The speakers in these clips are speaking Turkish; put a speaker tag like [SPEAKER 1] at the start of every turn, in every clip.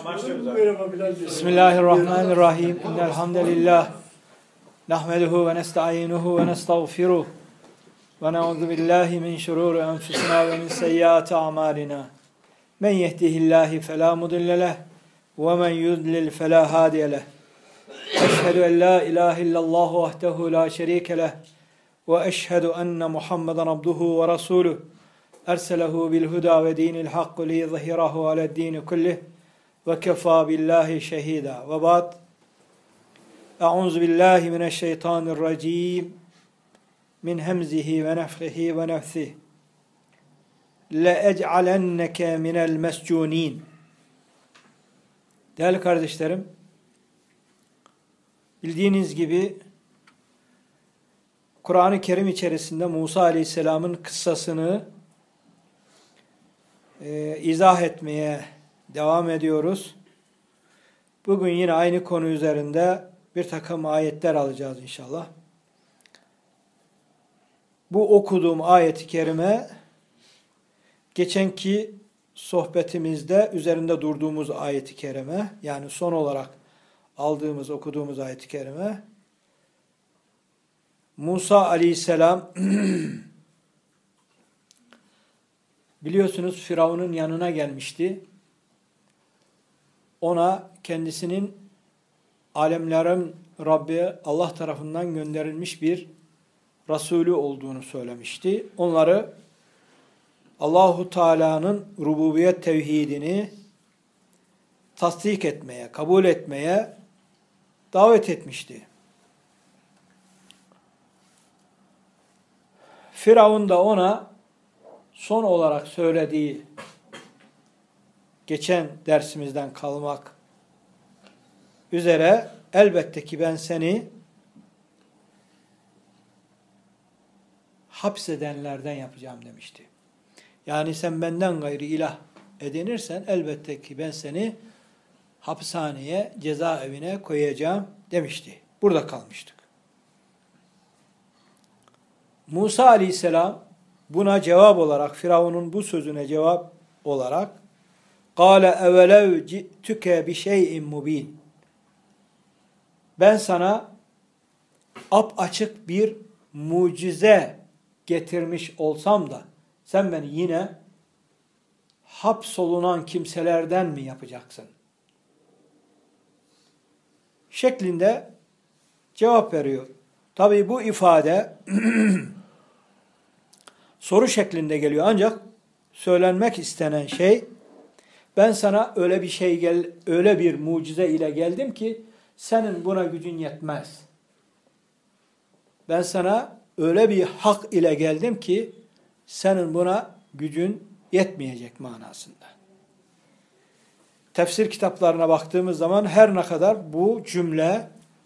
[SPEAKER 1] Bismillahirrahmanirrahim. İnnel hamdelellah nahmeduhu ve nestainuhu ve nestağfiruh ve na'udzu billahi min şururi enfusina ve min seyyiati a'malina. Men yehdihillahu fela mudille leh ve men yudlil fela hadiye leh. Eşhedü en la ilahe illallah vahdehu la şerike leh ve eşhedü enne Muhammeden abduhu ve resuluh. Erselehu bil huda ve dinil hak li yuzhirahu ale'd-din kullih. Ve kefâ billahi şehîdâ. Ve ba'd. Eûzu billahi mineşşeytanirracîm. Min hemzihi ve nefhihi ve nefsih. Le'ec'alenneke minel mescûnîn. Değerli kardeşlerim, bildiğiniz gibi Kur'an-ı Kerim içerisinde Musa Aleyhisselam'ın kıssasını izah etmeye devam ediyoruz. Bugün yine aynı konu üzerinde bir takım ayetler alacağız inşallah. Bu okuduğum ayet-i kerime geçenki sohbetimizde üzerinde durduğumuz ayet-i kerime, yani son olarak aldığımız, okuduğumuz ayet-i kerime, Musa Aleyhisselam biliyorsunuz Firavun'un yanına gelmişti. Ona kendisinin alemlerin Rabbi Allah tarafından gönderilmiş bir Resulü olduğunu söylemişti. Onları Allahu Teala'nın rububiyet tevhidini tasdik etmeye, kabul etmeye davet etmişti. Firavun da ona son olarak söylediği, geçen dersimizden kalmak üzere, elbette ki ben seni hapsedenlerden yapacağım demişti. Yani sen benden gayrı ilah edinirsen elbette ki ben seni hapishaneye, cezaevine koyacağım demişti. Burada kalmıştık. Musa Aleyhisselam buna cevap olarak, Firavun'un bu sözüne cevap olarak قَالَ اَوَلَوْ جِئْتُكَ بِشَيْءٍ مُب۪ينٍ. Ben sana apaçık bir mucize getirmiş olsam da sen beni yine hapsolunan kimselerden mi yapacaksın? Şeklinde cevap veriyor. Tabii bu ifade soru şeklinde geliyor, ancak söylenmek istenen şey, ben sana öyle bir mucize ile geldim ki senin buna gücün yetmez. Ben sana öyle bir hak ile geldim ki senin buna gücün yetmeyecek manasında. Tefsir kitaplarına baktığımız zaman her ne kadar bu cümle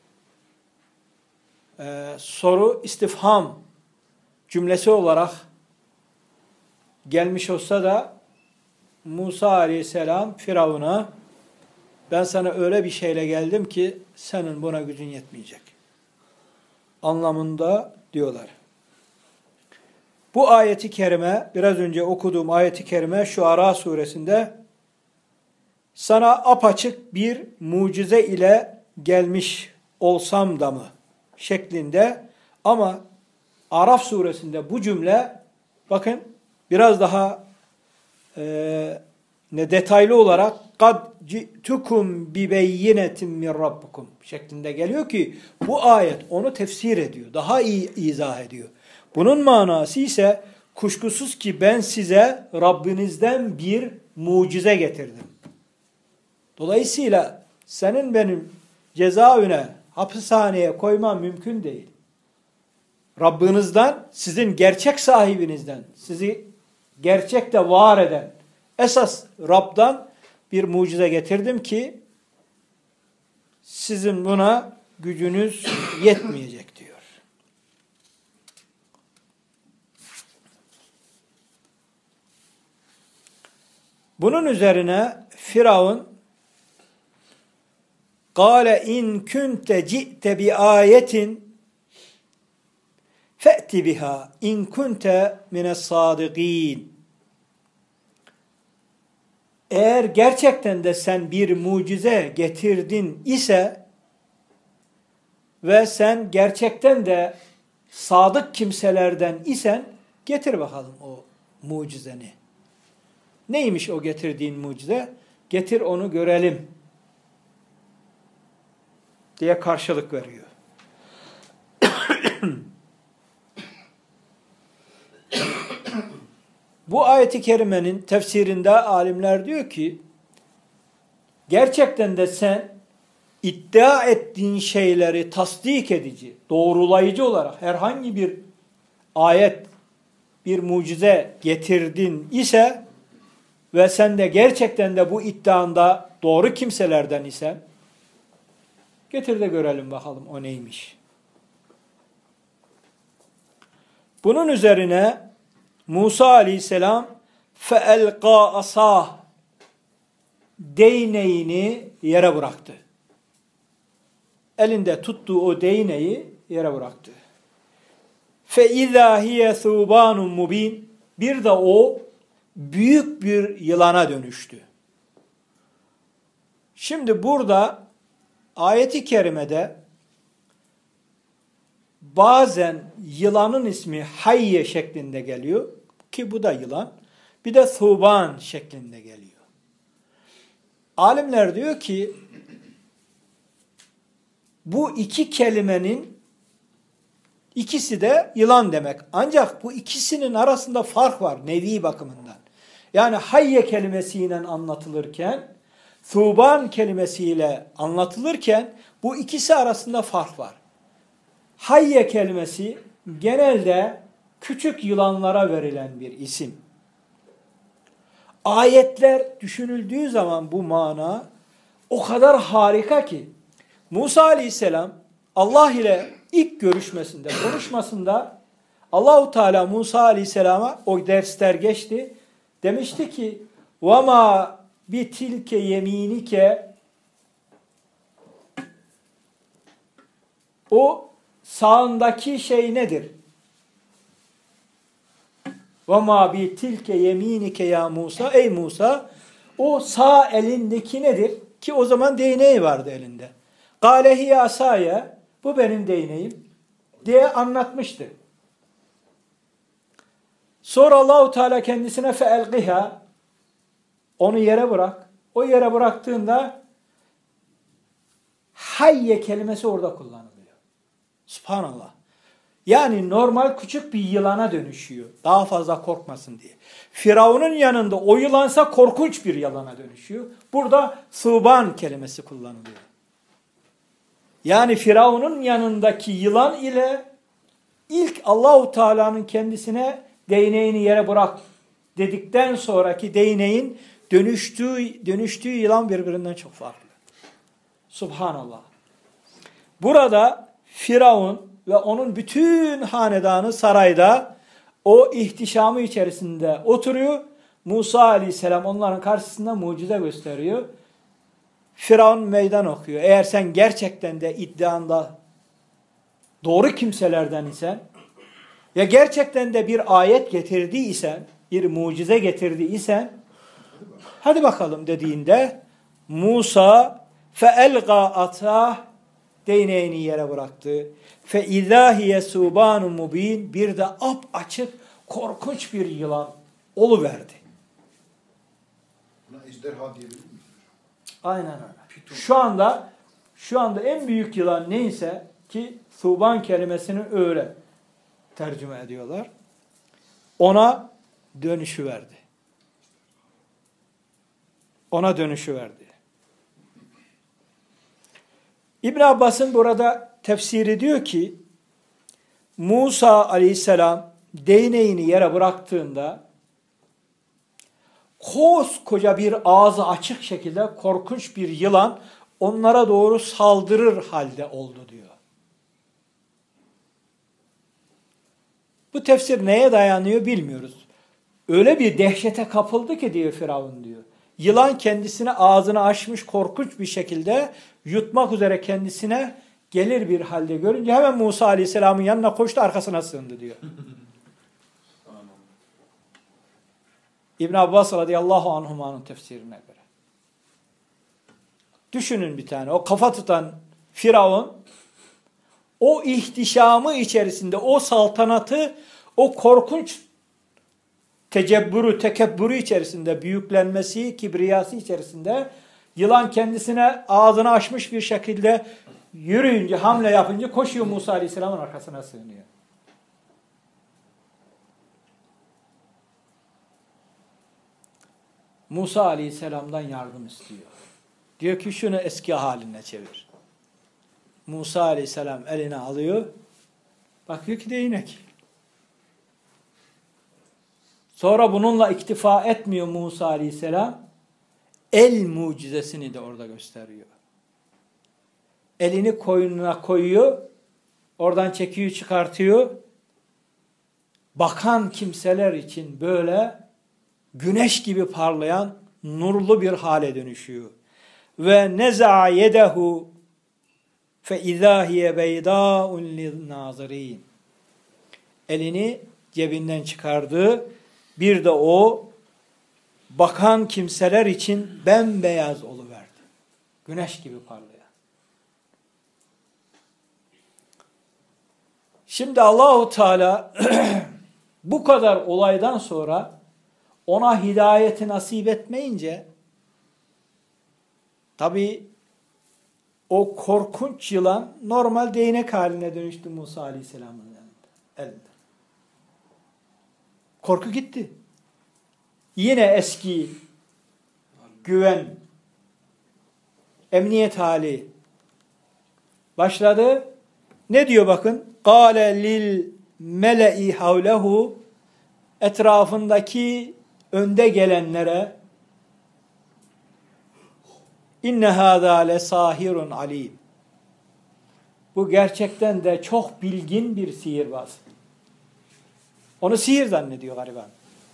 [SPEAKER 1] soru istifham cümlesi olarak gelmiş olsa da Musa Aleyhisselam Firavun'a ben sana öyle bir şeyle geldim ki senin buna gücün yetmeyecek anlamında diyorlar. Bu ayeti kerime, biraz önce okuduğum ayeti kerime Şuara suresinde sana apaçık bir mucize ile gelmiş olsam da mı şeklinde, ama Araf suresinde bu cümle bakın biraz daha detaylı olarak قَدْ جِئْتُكُمْ بِبَيِّنَةٍ مِّنْ رَبِّكُمْ şeklinde geliyor ki bu ayet onu tefsir ediyor, daha iyi izah ediyor. Bunun manası ise kuşkusuz ki ben size Rabbinizden bir mucize getirdim. Dolayısıyla senin benim cezaevine, hapishaneye koymam mümkün değil. Rabbinizden, sizin gerçek sahibinizden, sizi gerçekte var eden esas Rab'dan bir mucize getirdim ki sizin buna gücünüz yetmeyecek diyor. Bunun üzerine Firavun قَالَ اِنْ كُنْتَ جِئْتَ بِآيَةٍ فَأْتِ بِهَا اِنْ كُنْتَ مِنَ الصَّادِقِينَ. eğer gerçekten de sen bir mucize getirdin ise ve sen gerçekten de sadık kimselerden isen getir bakalım o mucizeni. Neymiş o getirdiğin mucize? Getir onu görelim diye karşılık veriyor. Bu ayeti kerimenin tefsirinde alimler diyor ki gerçekten de sen iddia ettiğin şeyleri tasdik edici, doğrulayıcı olarak herhangi bir ayet, bir mucize getirdin ise ve sen de gerçekten de bu iddianda doğru kimselerden isen getir de görelim bakalım o neymiş. Bunun üzerine Musa aleyhisselam فَاَلْقَى asah değneğini yere bıraktı. Elinde tuttuğu o değneği yere bıraktı. فَاِذَا هِيَ ثُوبَانٌ مُب۪ينٌ Bir de o büyük bir yılana dönüştü. Şimdi burada ayeti kerimede bazen yılanın ismi hayye şeklinde geliyor ki bu da yılan. Bir de thuban şeklinde geliyor. Alimler diyor ki bu iki kelimenin ikisi de yılan demek. Ancak bu ikisinin arasında fark var nevi bakımından. Yani hayye kelimesiyle anlatılırken, thuban kelimesiyle anlatılırken bu ikisi arasında fark var. Hayye kelimesi genelde küçük yılanlara verilen bir isim. Ayetler düşünüldüğü zaman bu mana o kadar harika ki Musa aleyhisselam Allah ile ilk görüşmesinde, konuşmasında Allahu Teala Musa aleyhisselama o dersler geçti. Demişti ki وَمَا بِتِلْكَ يَم۪ينِكَ O sağındaki şey nedir? وَمَا بِتِلْكَ يَم۪ينِكَ ya Musa Ey Musa o sağ elindeki nedir? Ki o zaman değneği vardı elinde. قَالَ هِيَ asaya Bu benim değneğim diye anlatmıştı. Sonra Allahu Teala kendisine فَاَلْقِهَا Onu yere bırak. O yere bıraktığında hayye kelimesi orada kullanılıyor. Subhanallah. Yani normal küçük bir yılana dönüşüyor. Daha fazla korkmasın diye. Firavun'un yanında o yılansa korkunç bir yılana dönüşüyor. Burada thuban kelimesi kullanılıyor. Yani Firavun'un yanındaki yılan ile ilk Allahu Teala'nın kendisine değneğini yere bırak dedikten sonraki değneğin dönüştüğü yılan birbirinden çok farklı. Subhanallah. Burada Firavun ve onun bütün hanedanı sarayda o ihtişamı içerisinde oturuyor. Musa aleyhisselam onların karşısında mucize gösteriyor. Firavun meydan okuyor. Eğer sen gerçekten de iddianda doğru kimselerden isen ya gerçekten de bir ayet getirdiysen, bir mucize getirdiysen hadi bakalım dediğinde Musa فَاَلْقَى atah değneğini yere bıraktı. فَاِذَا هِيَ سُوبَانٌ مُب۪ينٌ Bir de açık korkunç bir yılan oluverdi.
[SPEAKER 2] Buna ejderha diyebilir miyiz?
[SPEAKER 1] Aynen öyle. Şu anda en büyük yılan neyse ki thuban kelimesini öyle tercüme ediyorlar. Ona dönüşüverdi. Ona dönüşüverdi. İbn Abbas'ın burada tefsiri diyor ki Musa aleyhisselam değneğini yere bıraktığında koskoca bir ağzı açık şekilde korkunç bir yılan onlara doğru saldırır halde oldu diyor. Bu tefsir neye dayanıyor bilmiyoruz. Öyle bir dehşete kapıldı ki diyor Firavun diyor. Yılan kendisine ağzını açmış korkunç bir şekilde yutmak üzere kendisine gelir bir halde görünce hemen Musa Aleyhisselam'ın yanına koştu arkasına sığındı diyor. İbn Abbas radıyallahu anhumanın tefsirine göre. Düşünün bir tane. O kafa tutan Firavun o ihtişamı içerisinde, o saltanatı, o korkunç tekebbürü içerisinde, büyüklenmesi, kibriyası içerisinde yılan kendisine ağzını açmış bir şekilde yürüyünce, hamle yapınca koşuyor Musa Aleyhisselam'ın arkasına sığınıyor. Musa Aleyhisselam'dan yardım istiyor. Diyor ki şunu eski haline çevir. Musa Aleyhisselam eline alıyor. Bakıyor ki değnek. Sonra bununla iktifa etmiyor Musa Aleyhisselam. El mucizesini de orada gösteriyor. Elini koynuna koyuyor. Oradan çekiyor, çıkartıyor. Bakan kimseler için böyle güneş gibi parlayan nurlu bir hale dönüşüyor. Ve neza'a yedehu fe izâ hiye beydâ'un linnâzirîn. Elini cebinden çıkardı. Bir de o bakan kimseler için bembeyaz oluverdi. Güneş gibi parlayan. Şimdi Allahu Teala bu kadar olaydan sonra ona hidayeti nasip etmeyince tabii o korkunç yılan normal değnek haline dönüştü Musa Aleyhisselam'ın elinde. Korku gitti. Yine eski güven, emniyet hali başladı. Ne diyor bakın? قَالَ لِلْمَلَئِ حَوْلَهُ etrafındaki önde gelenlere inne hâzâ lesâhirun alîm. Bu gerçekten de çok bilgin bir sihirbaz. Onu sihir zannediyor gariban.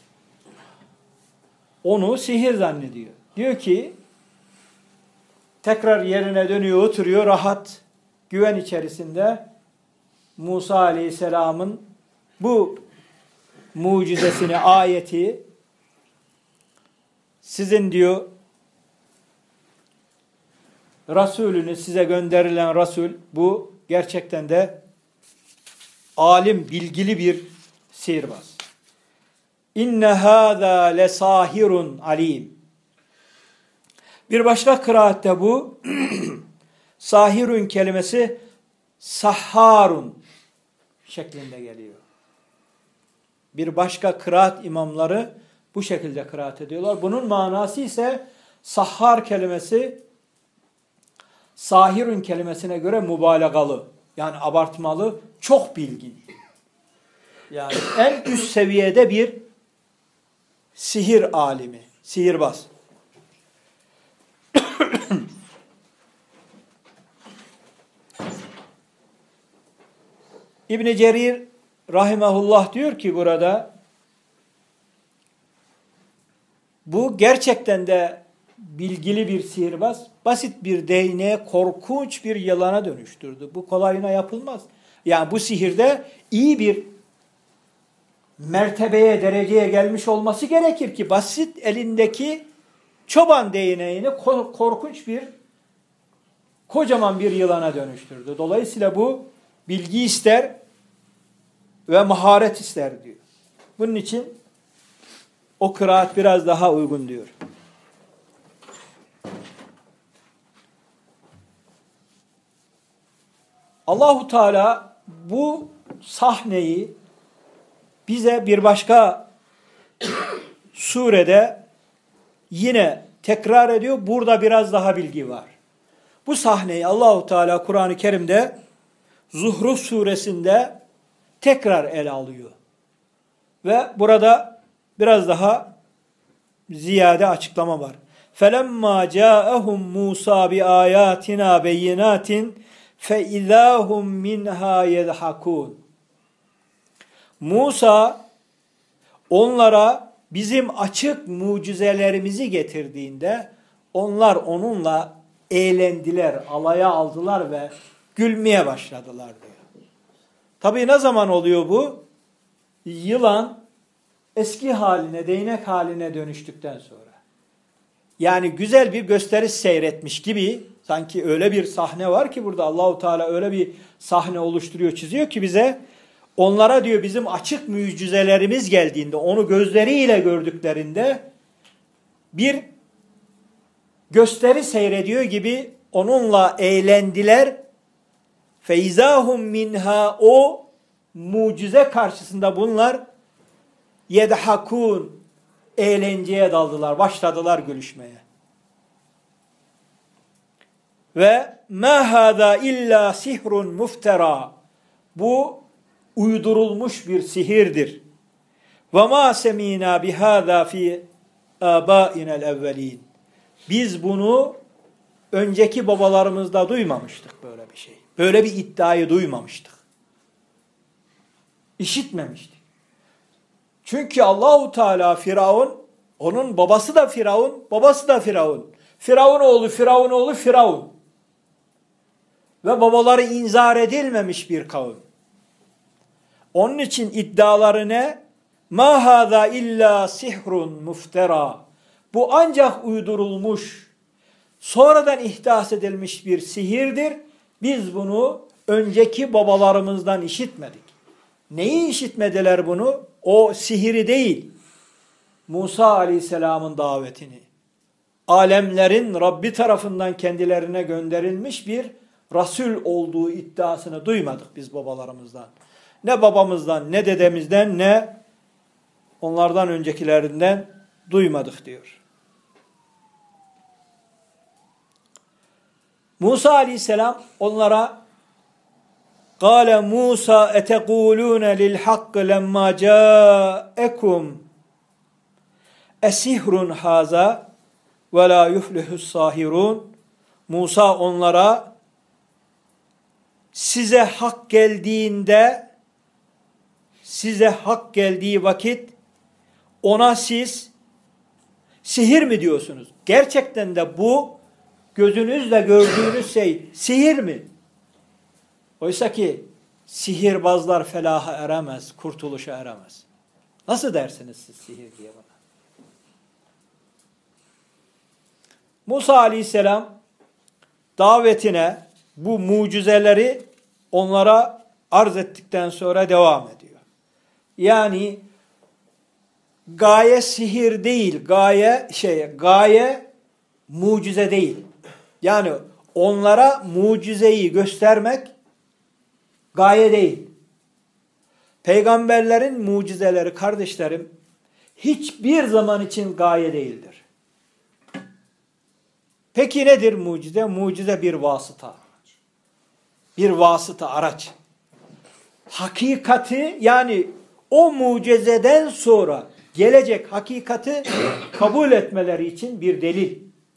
[SPEAKER 1] Onu sihir zannediyor. Diyor ki tekrar yerine dönüyor, oturuyor rahat, güven içerisinde Musa Aleyhisselam'ın bu mucizesini, ayeti sizin diyor Resulünü size gönderilen Resul bu gerçekten de alim, bilgili bir sihirbaz. İnne hâzâ lesâhirun alîm. Bir başka kıraatte bu sahirun kelimesi sahharun şeklinde geliyor. Bir başka kıraat imamları bu şekilde kıraat ediyorlar. Bunun manası ise sahhar kelimesi sahirun kelimesine göre mübalağalı. Yani abartmalı, çok bilgin. Yani en üst seviyede bir sihir alimi, sihirbaz. İbn Cerir rahimehullah diyor ki burada bu gerçekten de bilgili bir sihirbaz basit bir değneğe korkunç bir yılana dönüştürdü. Bu kolayına yapılmaz. Yani bu sihirde iyi bir mertebeye, dereceye gelmiş olması gerekir ki basit elindeki çoban değneğini korkunç bir kocaman bir yılana dönüştürdü. Dolayısıyla bu bilgi ister ve maharet ister diyor. Bunun için o kıraat biraz daha uygun diyor. Allahu Teala bu sahneyi bize bir başka surede yine tekrar ediyor. Burada biraz daha bilgi var. Bu sahneyi Allahu Teala Kur'an-ı Kerim'de Zuhruf suresinde tekrar ele alıyor. Ve burada biraz daha ziyade açıklama var. فَلَمَّا جَاءَهُمْ مُوسَى بِآيَاتِنَا بَيِّنَاتٍ فَاِذَا هُمْ مِنْهَا يَضْحَكُونَ. Musa onlara bizim açık mucizelerimizi getirdiğinde onlar onunla eğlendiler, alaya aldılar ve gülmeye başladılar diyor. Tabii ne zaman oluyor bu? Yılan eski haline, değnek haline dönüştükten sonra. Yani güzel bir gösteriş seyretmiş gibi, sanki öyle bir sahne var ki burada Allahu Teala öyle bir sahne oluşturuyor, çiziyor ki bize, onlara diyor bizim açık mucizelerimiz geldiğinde, onu gözleriyle gördüklerinde bir gösteri seyrediyor gibi onunla eğlendiler. Feizahum minha, o mucize karşısında bunlar yedhakun, eğlenceye daldılar, başladılar gülüşmeye. Ve ma hâzâ illâ sihrun muftera, bu uydurulmuş bir sihirdir. Ve ma semînâ bihâzâ fî âbâinel evvelîn, biz bunu önceki babalarımızda duymamıştık böyle bir şey. Böyle bir iddiayı duymamıştık. İşitmemiştik. Çünkü Allahu Teala Firavun, onun babası da Firavun, babası da Firavun. Firavun oğlu Firavun. Ve babaları inzar edilmemiş bir kavim. Onun için iddiaları ne? Ma hâzâ illâ sihrun muftera. Bu ancak uydurulmuş, sonradan ihdas edilmiş bir sihirdir. Biz bunu önceki babalarımızdan işitmedik. Neyi işitmediler bunu? O sihiri değil, Musa Aleyhisselam'ın davetini. Alemlerin Rabbi tarafından kendilerine gönderilmiş bir Resul olduğu iddiasını duymadık biz babalarımızdan. Ne babamızdan, ne dedemizden, ne onlardan öncekilerinden duymadık diyor. Musa Aleyhisselam onlara قَالَ مُوسَى اَتَقُولُونَ لِلْحَقِّ لَمَّا جَاءَكُمْ اَسِهْرٌ هَذَا وَلَا يُفْلِحُ السَّاهِرُونَ. Musa onlara size hak geldiği vakit ona siz sihir mi diyorsunuz? Gerçekten de bu gözünüzle gördüğünüz şey sihir mi? Oysa ki sihirbazlar felaha eremez, kurtuluşa eremez. Nasıl dersiniz siz sihir diye bana? Musa Aleyhisselam davetine bu mucizeleri onlara arz ettikten sonra devam ediyor. Yani gaye sihir değil, gaye mucize değil. Yani onlara mucizeyi göstermek gaye değil. Peygamberlerin mucizeleri kardeşlerim hiçbir zaman için gaye değildir. Peki nedir mucize? Mucize bir vasıta. Bir vasıta, araç. Hakikati, yani o mucizeden sonra gelecek hakikati kabul etmeleri için bir delil.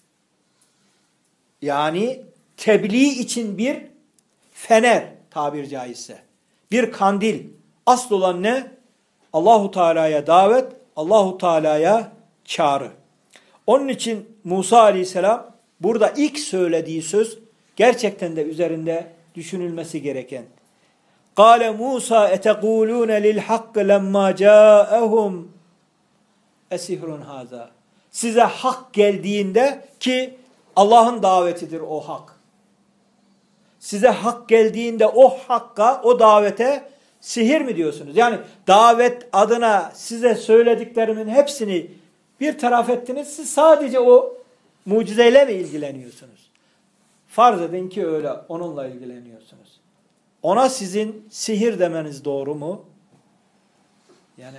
[SPEAKER 1] Yani tebliğ için bir fener, tabir caizse. Bir kandil. Asıl olan ne? Allahu Teala'ya davet, Allahu Teala'ya çağrı. Onun için Musa Aleyhisselam burada ilk söylediği söz gerçekten de üzerinde düşünülmesi gereken. Kâle Musa etegûlûne lilhakk lemmâ câehum esihrun hâzâ. Size hak geldiğinde, ki Allah'ın davetidir o hak. Size hak geldiğinde o hakka, o davete sihir mi diyorsunuz? Yani davet adına size söylediklerimin hepsini bir taraf ettiniz. Siz sadece o mucizeyle mi ilgileniyorsunuz? Farz edin ki öyle, onunla ilgileniyorsunuz. Ona sizin sihir demeniz doğru mu? Yani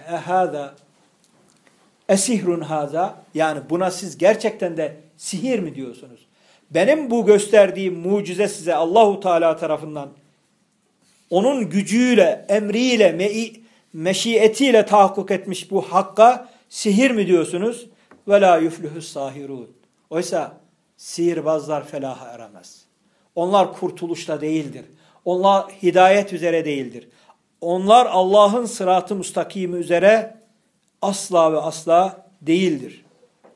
[SPEAKER 1] esihrun haza, yani buna siz gerçekten de sihir mi diyorsunuz? Benim bu gösterdiğim mucize size Allahu Teala tarafından onun gücüyle, emriyle, meşiyetiyle tahakkuk etmiş bu hakka sihir mi diyorsunuz? Ve la yuflihus sahirun. Oysa sihirbazlar felaha eremez. Onlar kurtuluşta değildir. Onlar hidayet üzere değildir. Onlar Allah'ın sırat-ı müstakimi üzere asla ve asla değildir.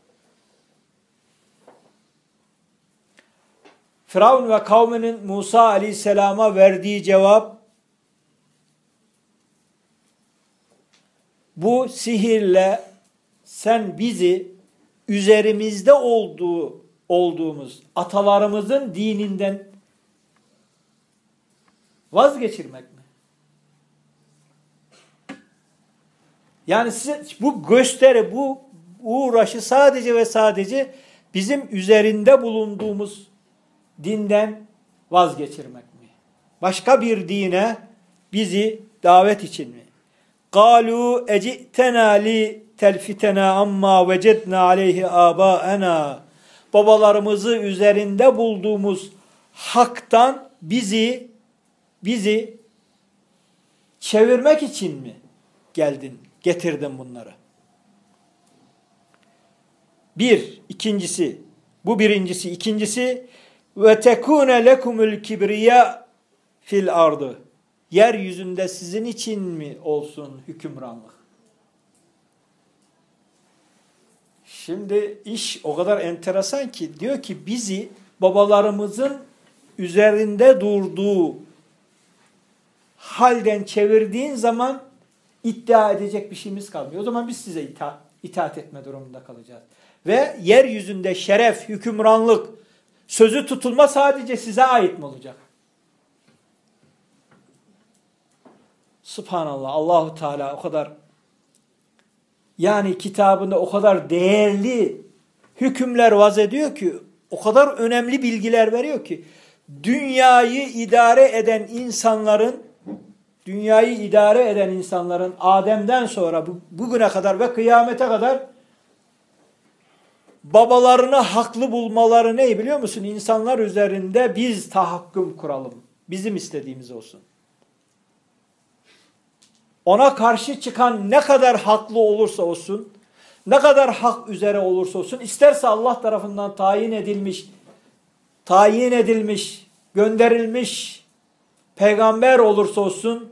[SPEAKER 1] Firavun ve kavminin Musa Aleyhisselam'a verdiği cevap, bu sihirle sen bizi üzerimizde olduğumuz atalarımızın dininden vazgeçirmek mi? Yani bu gösteri, bu uğraşı sadece ve sadece bizim üzerinde bulunduğumuz dinden vazgeçirmek mi? Başka bir dine bizi davet için mi? قَالُوا اَجِئْتَنَا لِ تَلْفِتَنَا عَمَّا وَجَدْنَا عَلَيْهِ آبَاءَنَا Babalarımızı üzerinde bulduğumuz haktan bizi çevirmek için mi getirdin bunları? Bu birincisi. İkincisi وَتَكُونَ لَكُمُ الْكِبْرِيَا fil ardı. Yeryüzünde sizin için mi olsun hükümranlık? Şimdi iş o kadar enteresan ki diyor ki bizi babalarımızın üzerinde durduğu halden çevirdiğin zaman iddia edecek bir şeyimiz kalmıyor. O zaman biz size itaat etme durumunda kalacağız. Ve yeryüzünde şeref, hükümranlık, sözü tutulma sadece size ait mi olacak? Subhanallah, Allahu Teala o kadar, yani kitabında o kadar değerli hükümler vaz ediyor ki, o kadar önemli bilgiler veriyor ki, dünyayı idare eden insanların Adem'den sonra bugüne kadar ve kıyamete kadar babalarını haklı bulmaları ne biliyor musun? İnsanlar üzerinde biz tahakküm kuralım. Bizim istediğimiz olsun. Ona karşı çıkan ne kadar haklı olursa olsun, ne kadar hak üzere olursa olsun, isterse Allah tarafından tayin edilmiş, gönderilmiş peygamber olursa olsun,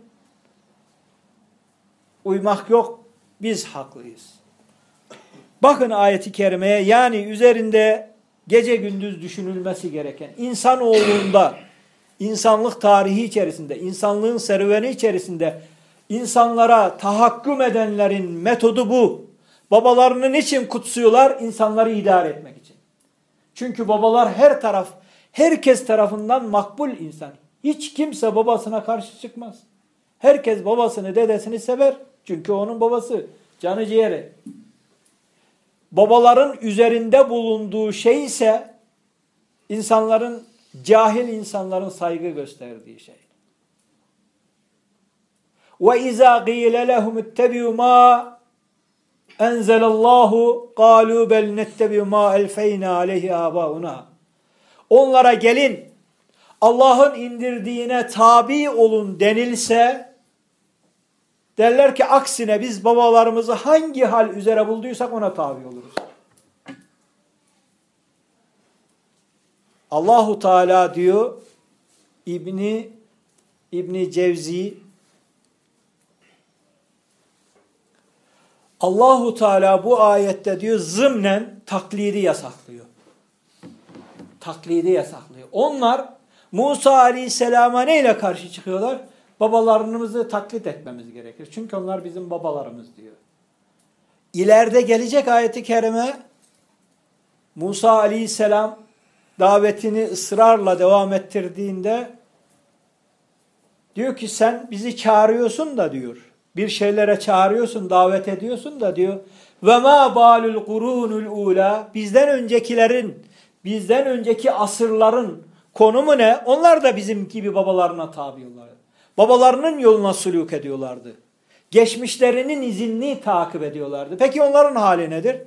[SPEAKER 1] uymak yok, biz haklıyız. Bakın ayeti kerimeye, yani üzerinde gece gündüz düşünülmesi gereken, insanoğlunda, insanlık tarihi içerisinde, insanlığın serüveni içerisinde insanlara tahakküm edenlerin metodu bu. Babalarını niçin kutsuyorlar? İnsanları idare etmek için. Çünkü babalar herkes tarafından makbul insan. Hiç kimse babasına karşı çıkmaz. Herkes babasını, dedesini sever. Çünkü onun babası, canı ciğeri. Babaların üzerinde bulunduğu şey ise cahil insanların saygı gösterdiği şey. وَاِذَا قِيلَ لَهُمُ اتَّبِعُوا مَا اَنْزَلَ اللّٰهُ قَالُوا بَلْ نَتَّبِعُوا مَا اَلْفَيْنَا عَلَيْهِ آبَاؤُنَا Onlara gelin, Allah'ın indirdiğine tabi olun denilse, derler ki aksine biz babalarımızı hangi hal üzere bulduysak ona tabi oluruz. Allahu Teala diyor, İbni Cevzi, Allahu Teala bu ayette diyor zımnen taklidi yasaklıyor. Taklidi yasaklıyor. Onlar Musa Aleyhisselam'a neyle karşı çıkıyorlar? Babalarımızı taklit etmemiz gerekir. Çünkü onlar bizim babalarımız diyor. İleride gelecek ayeti kerime, Musa Aleyhisselam davetini ısrarla devam ettirdiğinde diyor ki sen bizi çağırıyorsun da diyor. Bir şeylere çağırıyorsun, davet ediyorsun da diyor. Ve ma balul qurunul ula bizden önceki asırların konumu ne? Onlar da bizim gibi babalarına tabi oldular. Babalarının yoluna sülûk ediyorlardı. Geçmişlerinin izini takip ediyorlardı. Peki onların hali nedir?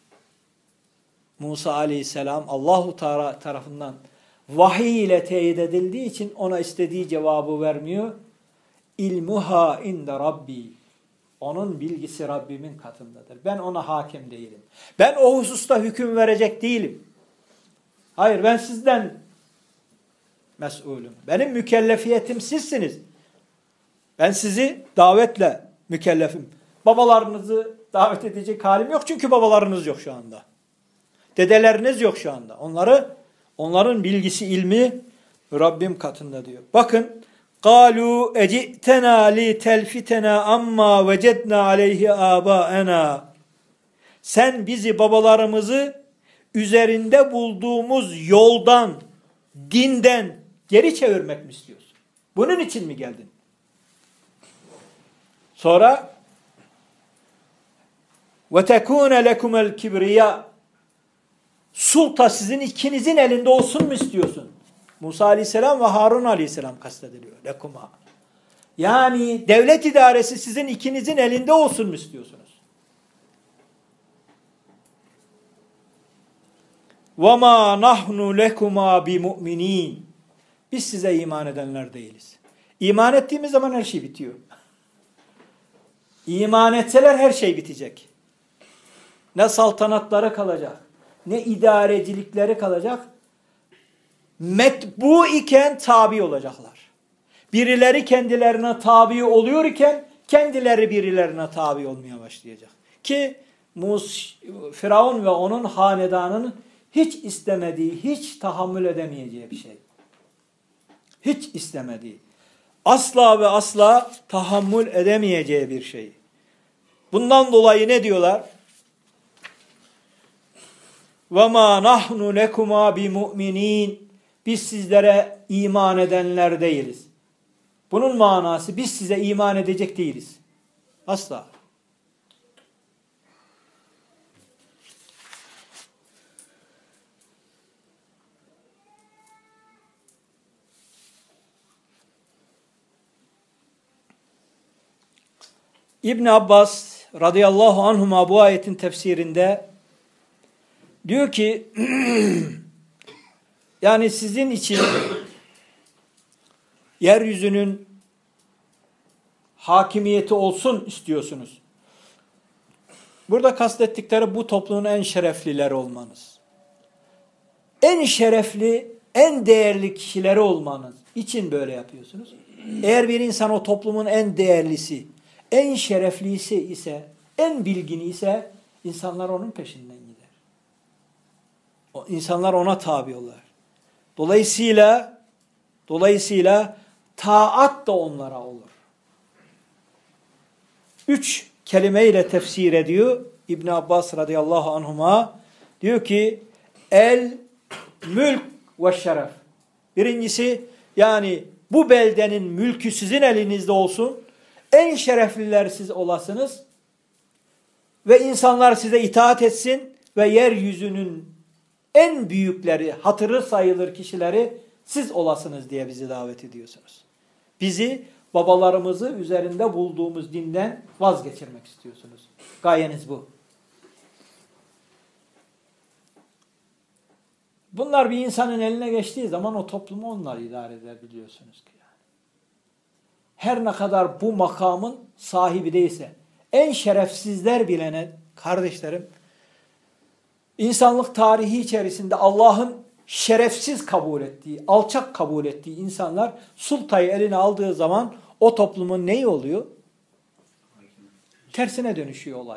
[SPEAKER 1] Musa Aleyhisselam Allahu Teala tarafından vahiy ile teyit edildiği için ona istediği cevabı vermiyor. İlmuha inde Rabbi. Onun bilgisi Rabbimin katındadır. Ben ona hakim değilim. Ben o hususta hüküm verecek değilim. Hayır, ben sizden mesulüm. Benim mükellefiyetim sizsiniz. Ben sizi davetle mükellefim. Babalarınızı davet edecek halim yok çünkü babalarınız yok şu anda. Dedeleriniz yok şu anda. Onların bilgisi, ilmi Rabbim katında diyor. Bakın قَالُوا اَجِئْتَنَا لِتَلْفِتَنَا amma vecedna aleyhi âbâena. Sen bizi, babalarımızı üzerinde bulduğumuz yoldan, dinden geri çevirmek mi istiyorsun? Bunun için mi geldin? Sonra وَتَكُونَ لَكُمَ الْكِبْرِيَا. Sulta sizin ikinizin elinde olsun mu istiyorsun? Musa aleyhisselam ve Harun aleyhisselam kastediliyor. Lekuma. Yani devlet idaresi sizin ikinizin elinde olsun mu istiyorsunuz? وَمَا نَحْنُ لَكُمَا بِمُؤْمِنِينَ. Biz size iman edenler değiliz. İman ettiğimiz zaman her şey bitiyor. İman etseler her şey bitecek. Ne saltanatları kalacak, ne idarecilikleri kalacak. Metbu iken tabi olacaklar. Birileri kendilerine tabi oluyor iken kendileri birilerine tabi olmaya başlayacak. Ki Firavun ve onun hanedanının hiç istemediği, hiç tahammül edemeyeceği bir şey. Hiç istemediği. Asla ve asla tahammül edemeyeceği bir şey. Bundan dolayı ne diyorlar? وَمَا نَحْنُ لَكُمَا بِمُؤْمِنِينَ. Biz sizlere iman edenler değiliz. Bunun manası biz size iman edecek değiliz. Asla. İbn Abbas radıyallahu anhuma bu ayetin tefsirinde diyor ki yani sizin için yeryüzünün hakimiyeti olsun istiyorsunuz. Burada kastettikleri bu toplumun en şereflileri olmanız. En şerefli, en değerli kişileri olmanız için böyle yapıyorsunuz. Eğer bir insan o toplumun en değerlisi, en şereflisi ise, en bilgini ise insanlar onun peşinden gider. O insanlar ona tabi olur. Dolayısıyla taat da onlara olur. 3 kelimeyle tefsir ediyor İbn Abbas radıyallahu anhuma. Diyor ki el mülk ve şeref. Birincisi yani bu beldenin mülkü sizin elinizde olsun. En şerefliler siz olasınız. Ve insanlar size itaat etsin ve yeryüzünün en büyükleri, hatırı sayılır kişileri siz olasınız diye bizi davet ediyorsunuz. Bizi, babalarımızı üzerinde bulduğumuz dinden vazgeçirmek istiyorsunuz. Gayeniz bu. Bunlar bir insanın eline geçtiği zaman o toplumu onlar idare eder biliyorsunuz ki. Yani. Her ne kadar bu makamın sahibi değilse, en şerefsizler bilene kardeşlerim, İnsanlık tarihi içerisinde Allah'ın şerefsiz kabul ettiği, alçak kabul ettiği insanlar sultayı eline aldığı zaman o toplumun neyi oluyor? Tersine dönüşüyor olay.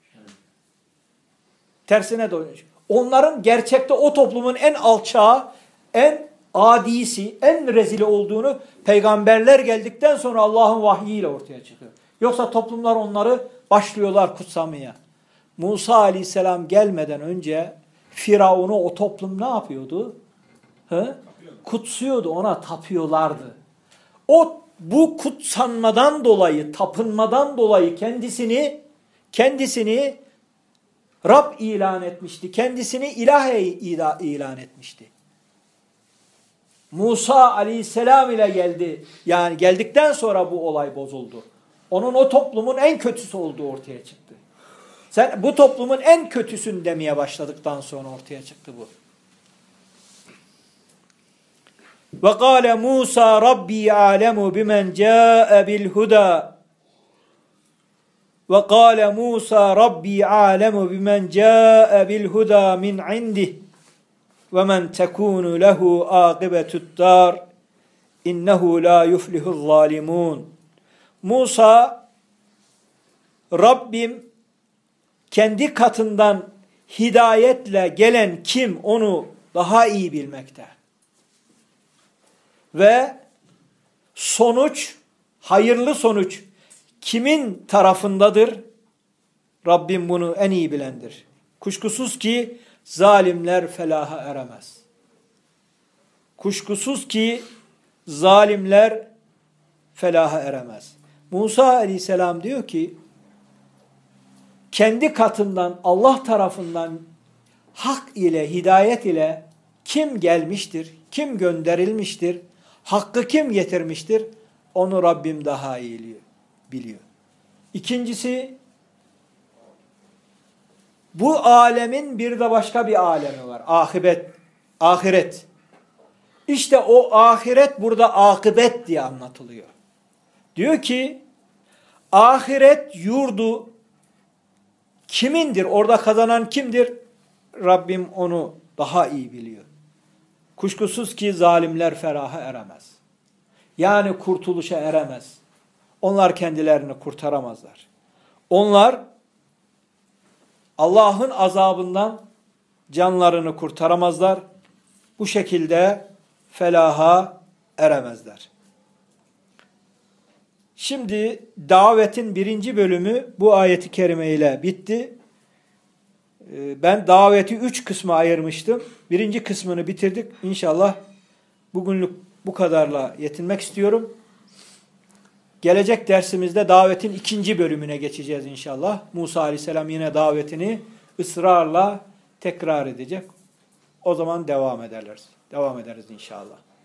[SPEAKER 1] Tersine dönüşüyor. Onların gerçekte o toplumun en alçağı, en adisi, en rezili olduğunu peygamberler geldikten sonra Allah'ın vahyiyle ortaya çıkıyor. Yoksa toplumlar onları başlıyorlar kutsamaya. Musa aleyhisselam gelmeden önce Firavun'u o toplum ne yapıyordu? Kutsuyordu, ona tapıyorlardı. Bu kutsanmadan dolayı, tapınmadan dolayı kendisini Rab ilan etmişti. Kendisini ilah ilan etmişti. Musa aleyhisselam ile geldi. Yani geldikten sonra bu olay bozuldu. Onun o toplumun en kötüsü olduğu ortaya çıktı. Sen bu toplumun en kötüsün demeye başladıktan sonra ortaya çıktı bu. Ve kâle Musa Rabbi alemu bimen câe bil huda. Ve kâle Musa Rabbi alemu bimen câe bil huda min indih. Ve men tekûnu lehu âkıbetu'd-dâr. İnnehu la yuflihul zalimun. Musa Rabbim kendi katından hidayetle gelen kim onu daha iyi bilmekte. Ve sonuç, hayırlı sonuç kimin tarafındadır? Rabbim bunu en iyi bilendir. Kuşkusuz ki zalimler felaha eremez. Kuşkusuz ki zalimler felaha eremez. Musa aleyhisselam diyor ki, kendi katından, Allah tarafından hak ile, hidayet ile kim gelmiştir, kim gönderilmiştir, hakkı kim getirmiştir, onu Rabbim daha iyi biliyor. İkincisi, bu alemin bir de başka bir alemi var. Ahiret. İşte o ahiret burada akıbet diye anlatılıyor. Diyor ki, ahiret yurdu kimindir? Orada kazanan kimdir? Rabbim onu daha iyi biliyor. Kuşkusuz ki zalimler feraha eremez. Yani kurtuluşa eremez. Onlar kendilerini kurtaramazlar. Onlar Allah'ın azabından canlarını kurtaramazlar. Bu şekilde felaha eremezler. Şimdi davetin 1. bölümü bu ayeti kerime ile bitti. Ben daveti 3 kısma ayırmıştım. 1. kısmını bitirdik. İnşallah bugünlük bu kadarla yetinmek istiyorum. Gelecek dersimizde davetin 2. bölümüne geçeceğiz inşallah. Musa aleyhisselam yine davetini ısrarla tekrar edecek. O zaman devam ederiz inşallah.